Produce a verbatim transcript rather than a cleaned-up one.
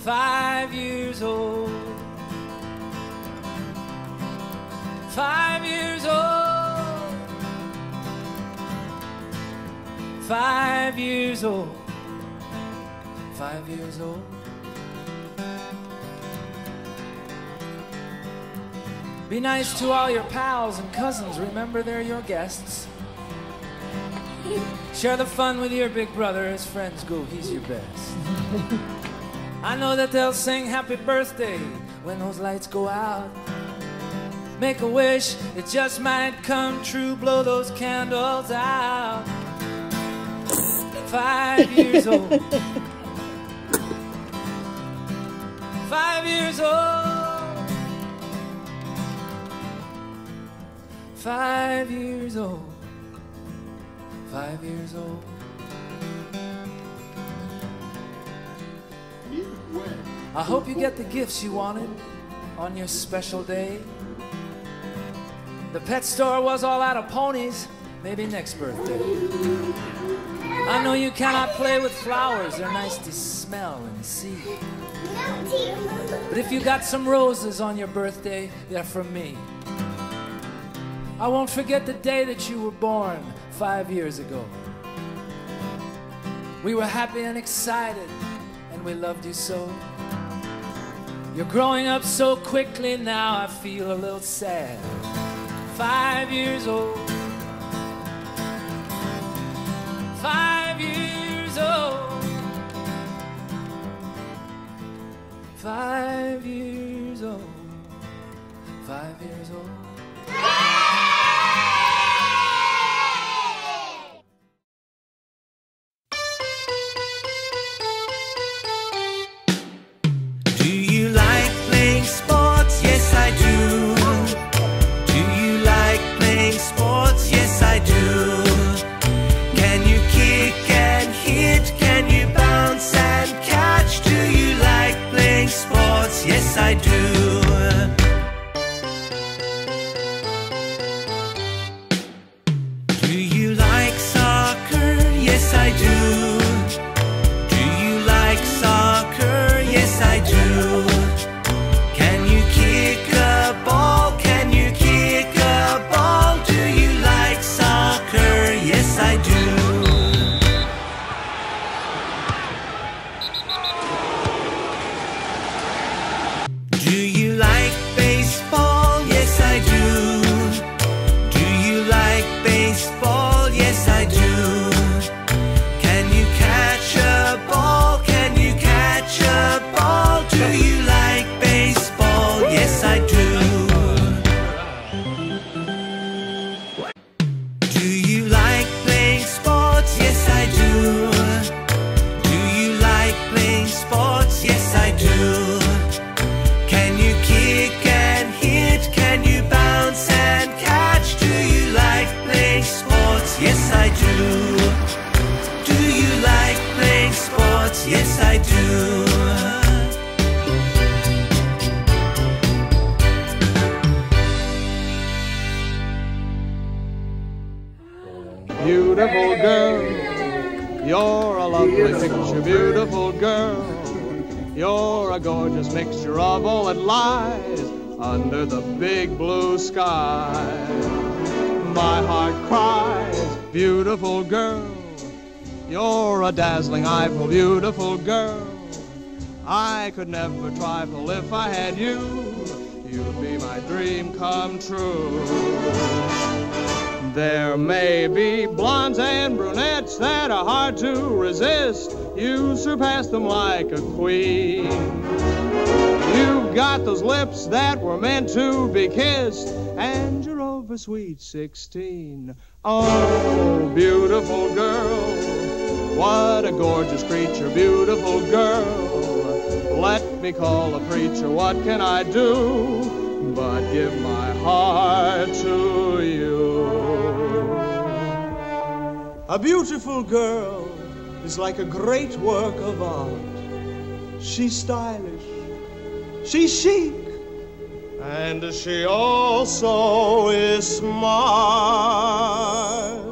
five years old. Five years old. Five years old. Five years old. Be nice to all your pals and cousins. Remember, they're your guests. Share the fun with your big brother. As friends go, he's your best. I know that they'll sing happy birthday when those lights go out. Make a wish, it just might come true. Blow those candles out. Five years old. Five years old. Five years old. Five years old. I hope you get the gifts you wanted on your special day. The pet store was all out of ponies. Maybe next birthday. I know you cannot play with flowers. They're nice to smell and see. But if you got some roses on your birthday, they're from me. I won't forget the day that you were born five years ago. We were happy and excited, and we loved you so. You're growing up so quickly now, I feel a little sad. Five years old. Five years old. Five years old. Five years old. Do you like playing sports? Yes, I do. Do you like playing sports? Yes, I do. Can you kick and hit? Can you bounce and catch? Do you like playing sports? Yes, I do. Do you like soccer? Yes, I do. Do you like soccer? Yes, I do. Can you kick a ball? Can you kick a ball? Do you like soccer? Yes, I do. Do you like baseball? Yes, I do. Do you like baseball? Yes, I do. Can you catch a ball? Can you catch a ball? Do you like baseball? Yes, I do. Do you like playing sports? Yes, I do. Do you like playing sports? Yes, I do. Can you kick and hit? Can you bounce and catch? Do you like playing sports? Yes, I do. Do you like playing sports? Yes, I do. Beautiful girl, you're a lovely picture, beautiful girl. You're a gorgeous mixture of all that lies under the big blue sky. My heart cries, beautiful girl. You're a dazzling Eiffel, beautiful girl. I could never trifle if I had you. You'd be my dream come true. There may be blondes and brunettes that are hard to resist. You surpass them like a queen. You've got those lips that were meant to be kissed, and you're over sweet sixteen. Oh, beautiful girl, what a gorgeous creature, beautiful girl. Let me call a preacher, what can I do but give my heart to you? A beautiful girl is like a great work of art. She's stylish, she's chic, and she also is smart.